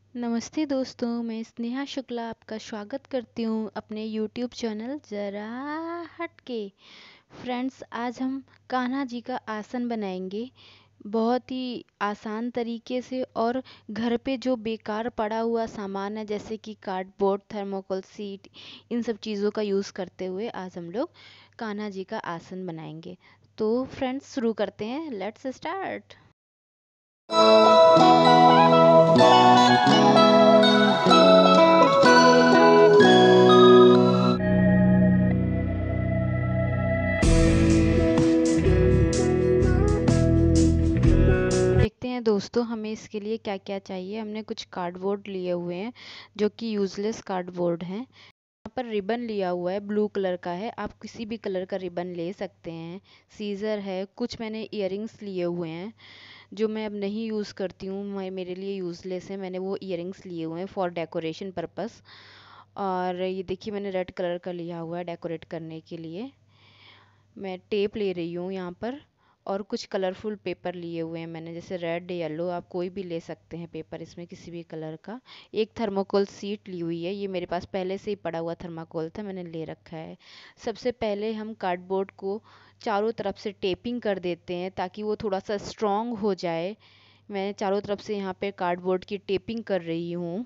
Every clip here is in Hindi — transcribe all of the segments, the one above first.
नमस्ते दोस्तों, मैं स्नेहा शुक्ला आपका स्वागत करती हूँ अपने YouTube चैनल ज़रा हटके। फ्रेंड्स, आज हम कान्हा जी का आसन बनाएंगे बहुत ही आसान तरीके से। और घर पे जो बेकार पड़ा हुआ सामान है जैसे कि कार्डबोर्ड, थर्मोकोल शीट, इन सब चीज़ों का यूज़ करते हुए आज हम लोग कान्हा जी का आसन बनाएंगे। तो फ्रेंड्स, शुरू करते हैं। Let's start. देखते हैं दोस्तों, हमें इसके लिए क्या क्या चाहिए। हमने कुछ कार्डबोर्ड लिए हुए हैं जो कि यूजलेस कार्डबोर्ड हैं। यहाँ पर रिबन लिया हुआ है, ब्लू कलर का है, आप किसी भी कलर का रिबन ले सकते हैं। सीजर है, कुछ मैंने इयररिंग्स लिए हुए हैं जो मैं अब नहीं यूज़ करती हूँ, मेरे लिए यूज़लेस है। मैंने वो इयररिंग्स लिए हुए हैं फॉर डेकोरेशन पर्पस। और ये देखिए, मैंने रेड कलर का लिया हुआ है डेकोरेट करने के लिए। मैं टेप ले रही हूँ यहाँ पर, और कुछ कलरफुल पेपर लिए हुए हैं मैंने, जैसे रेड, येलो, आप कोई भी ले सकते हैं पेपर इसमें किसी भी कलर का। एक थर्माकोल शीट ली हुई है, ये मेरे पास पहले से ही पड़ा हुआ थर्माकोल था, मैंने ले रखा है। सबसे पहले हम कार्डबोर्ड को चारों तरफ से टेपिंग कर देते हैं ताकि वो थोड़ा सा स्ट्रॉन्ग हो जाए। मैं चारों तरफ से यहाँ पे कार्डबोर्ड की टेपिंग कर रही हूँ।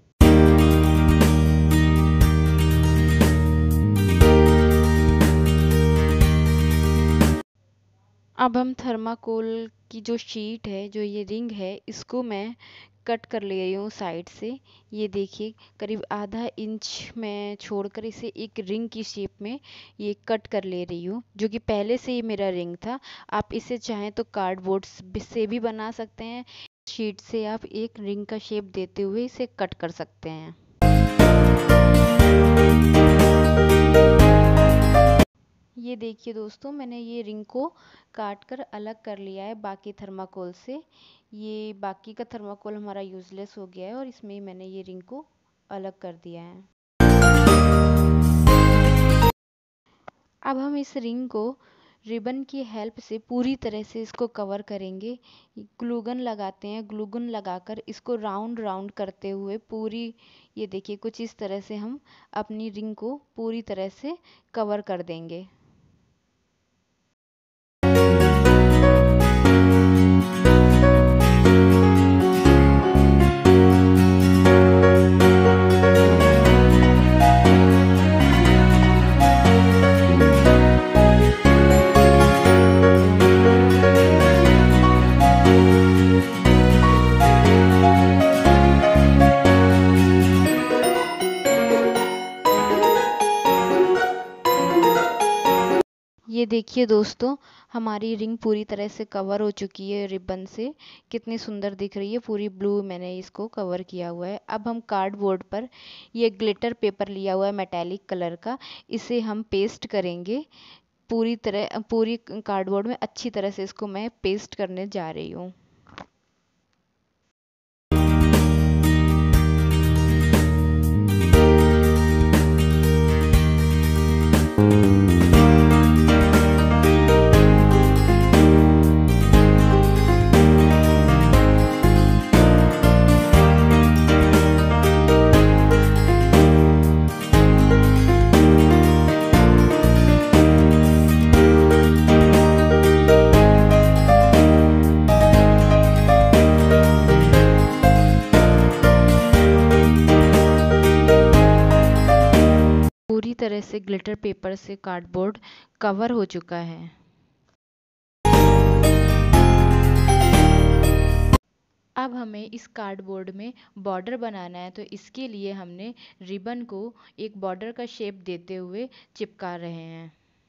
अब हम थर्माकोल की जो शीट है, जो ये रिंग है, इसको मैं कट कर ले रही हूँ साइड से। ये देखिए, करीब आधा इंच मैं छोड़कर इसे एक रिंग की शेप में ये कट कर ले रही हूँ, जो कि पहले से ही मेरा रिंग था। आप इसे चाहें तो कार्डबोर्ड से भी बना सकते हैं। शीट से आप एक रिंग का शेप देते हुए इसे कट कर सकते हैं। ये देखिए दोस्तों, मैंने ये रिंग को काट कर अलग कर लिया है बाकी थर्माकोल से। ये बाकी का थर्माकोल हमारा यूजलेस हो गया है और इसमें ही मैंने ये रिंग को अलग कर दिया है। अब हम इस रिंग को रिबन की हेल्प से पूरी तरह से इसको कवर करेंगे। ग्लूगन लगाते हैं, ग्लूगन लगाकर इसको राउंड राउंड करते हुए पूरी, ये देखिए, कुछ इस तरह से हम अपनी रिंग को पूरी तरह से कवर कर देंगे। ये देखिए दोस्तों, हमारी रिंग पूरी तरह से कवर हो चुकी है रिबन से। कितनी सुंदर दिख रही है, पूरी ब्लू मैंने इसको कवर किया हुआ है। अब हम कार्डबोर्ड पर ये ग्लिटर पेपर लिया हुआ है मेटालिक कलर का, इसे हम पेस्ट करेंगे पूरी कार्डबोर्ड में। अच्छी तरह से इसको मैं पेस्ट करने जा रही हूँ। पूरी तरह से ग्लिटर पेपर से कार्डबोर्ड कवर हो चुका है। अब हमें इस कार्डबोर्ड में बॉर्डर बनाना है, तो इसके लिए हमने रिबन को एक बॉर्डर का शेप देते हुए चिपका रहे हैं।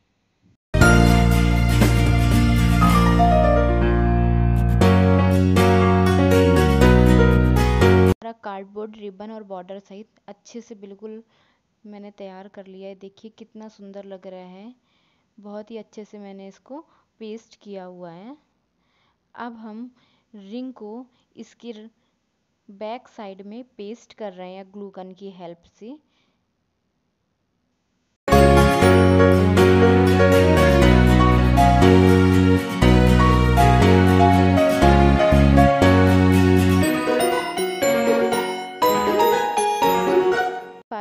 हमारा कार्डबोर्ड रिबन और बॉर्डर सहित अच्छे से बिल्कुल मैंने तैयार कर लिया है। देखिए कितना सुंदर लग रहा है, बहुत ही अच्छे से मैंने इसको पेस्ट किया हुआ है। अब हम रिंग को इसकी बैक साइड में पेस्ट कर रहे हैं ग्लू गन की हेल्प से।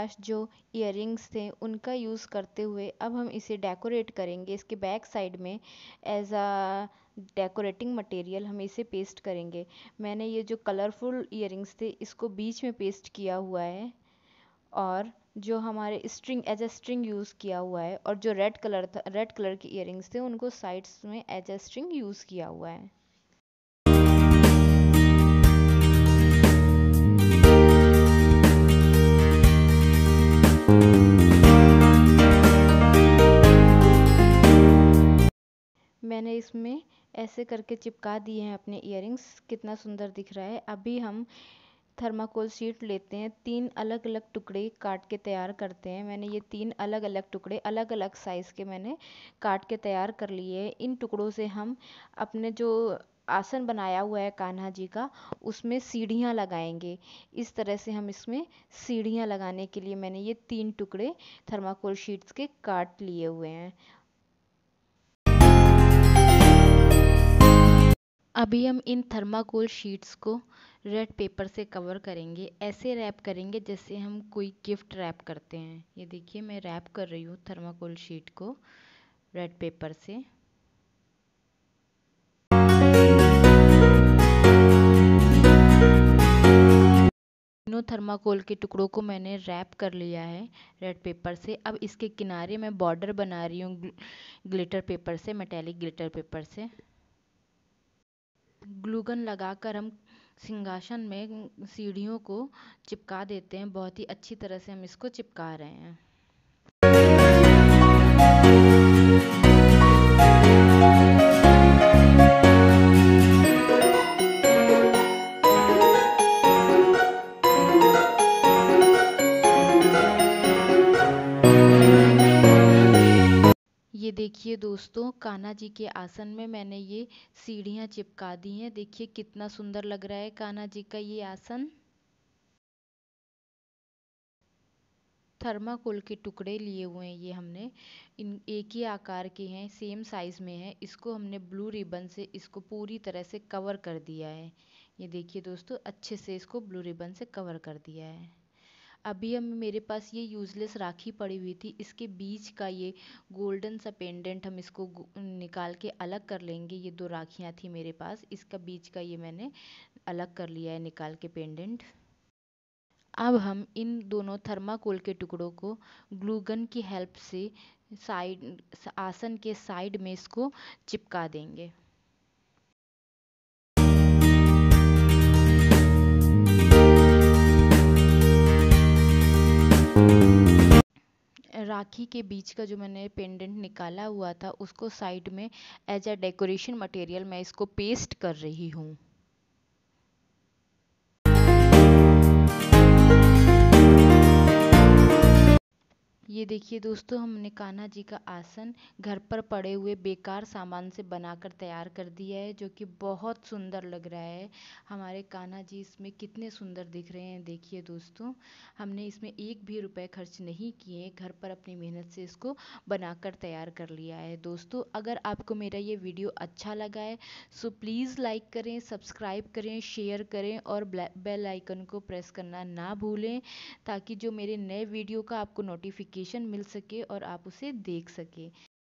पास जो इयररिंग्स थे उनका यूज़ करते हुए अब हम इसे डेकोरेट करेंगे। इसके बैक साइड में एज अ डेकोरेटिंग मटेरियल हम इसे पेस्ट करेंगे। मैंने ये जो कलरफुल इयररिंग्स थे इसको बीच में पेस्ट किया हुआ है, और जो हमारे string as a string use किया हुआ है, और जो रेड कलर के इयररिंग्स थे उनको साइड्स में एज अ स्ट्रिंग यूज़ किया हुआ है। मैंने इसमें ऐसे करके चिपका दिए हैं अपने इयररिंग्स। कितना सुंदर दिख रहा है। अभी हम थर्माकोल शीट लेते हैं, 3 अलग अलग टुकड़े काट के तैयार करते हैं। मैंने ये 3 अलग अलग टुकड़े अलग अलग साइज़ के मैंने काट के तैयार कर लिए हैं। इन टुकड़ों से हम अपने जो आसन बनाया हुआ है कान्हा जी का, उसमें सीढ़ियाँ लगाएंगे। इस तरह से हम इसमें सीढ़ियाँ लगाने के लिए मैंने ये 3 टुकड़े थर्माकोल शीट्स के काट लिए हुए हैं। अभी हम इन थर्माकोल शीट्स को रेड पेपर से कवर करेंगे। ऐसे रैप करेंगे जैसे हम कोई गिफ्ट रैप करते हैं। ये देखिए मैं रैप कर रही हूँ थर्माकोल शीट को रेड पेपर से। तीनों थर्माकोल के टुकड़ों को मैंने रैप कर लिया है रेड पेपर से। अब इसके किनारे मैं बॉर्डर बना रही हूँ ग्लिटर पेपर से, मेटेलिक ग्लिटर पेपर से। ग्लूगन लगाकर हम सिंहासन में सीढ़ियों को चिपका देते हैं। बहुत ही अच्छी तरह से हम इसको चिपका रहे हैं। ये देखिए दोस्तों, कान्हा जी के आसन में मैंने ये सीढ़ियाँ चिपका दी हैं। देखिए कितना सुंदर लग रहा है कान्हा जी का ये आसन। थर्माकोल के टुकड़े लिए हुए हैं ये हमने, इन एक ही आकार के हैं, सेम साइज़ में है। इसको हमने ब्लू रिबन से इसको पूरी तरह से कवर कर दिया है। ये देखिए दोस्तों, अच्छे से इसको ब्लू रिबन से कवर कर दिया है। अभी हम मेरे पास ये यूज़लेस राखी पड़ी हुई थी, इसके बीच का ये गोल्डन सा पेंडेंट हम इसको निकाल के अलग कर लेंगे। ये 2 राखियाँ थी मेरे पास, इसका बीच का ये मैंने अलग कर लिया है निकाल के पेंडेंट। अब हम इन दोनों थर्माकोल के टुकड़ों को ग्लू गन की हेल्प से साइड आसन के साइड में इसको चिपका देंगे। राखी के बीच का जो मैंने पेंडेंट निकाला हुआ था उसको साइड में एज अ डेकोरेशन मटेरियल मैं इसको पेस्ट कर रही हूँ। ये देखिए दोस्तों, हमने कान्हा जी का आसन घर पर पड़े हुए बेकार सामान से बनाकर तैयार कर दिया है, जो कि बहुत सुंदर लग रहा है। हमारे कान्हा जी इसमें कितने सुंदर दिख रहे हैं। देखिए दोस्तों, हमने इसमें एक भी रुपए खर्च नहीं किए, घर पर अपनी मेहनत से इसको बनाकर तैयार कर लिया है। दोस्तों, अगर आपको मेरा ये वीडियो अच्छा लगा है सो प्लीज़ लाइक करें, सब्सक्राइब करें, शेयर करें और बेल आइकन को प्रेस करना ना भूलें, ताकि जो मेरे नए वीडियो का आपको नोटिफिकेशन मिल सके और आप उसे देख सकें।